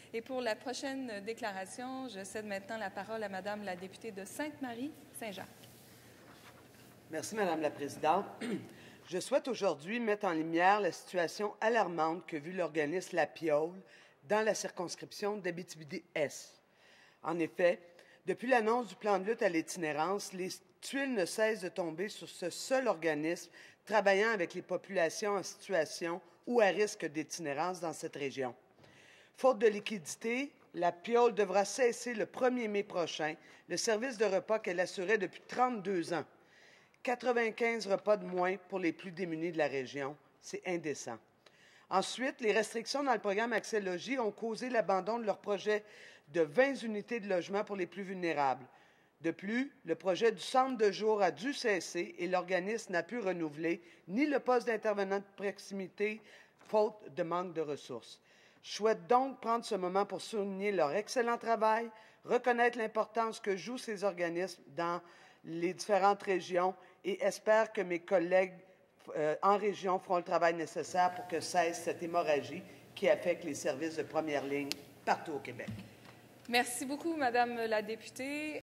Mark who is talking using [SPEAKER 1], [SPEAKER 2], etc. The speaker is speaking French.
[SPEAKER 1] Et pour la prochaine déclaration, je cède maintenant la parole à Madame la députée de Sainte-Marie-Saint-Jacques.
[SPEAKER 2] Merci, Madame la Présidente. Je souhaite aujourd'hui mettre en lumière la situation alarmante que vit l'organisme La Piole dans la circonscription d'Abitibi-Est. En effet, depuis l'annonce du plan de lutte à l'itinérance, les tuiles ne cessent de tomber sur ce seul organisme travaillant avec les populations en situation ou à risque d'itinérance dans cette région. Faute de liquidité, La Piole devra cesser le 1er mai prochain le service de repas qu'elle assurait depuis 32 ans. 95 repas de moins pour les plus démunis de la région. C'est indécent. Ensuite, les restrictions dans le programme Accès Logis ont causé l'abandon de leur projet de 20 unités de logement pour les plus vulnérables. De plus, le projet du centre de jour a dû cesser et l'organisme n'a pu renouveler ni le poste d'intervenant de proximité, faute de manque de ressources. Je souhaite donc prendre ce moment pour souligner leur excellent travail, reconnaître l'importance que jouent ces organismes dans les différentes régions et espère que mes collègues en région feront le travail nécessaire pour que cesse cette hémorragie qui affecte les services de première ligne partout au Québec.
[SPEAKER 1] Merci beaucoup, Madame la députée.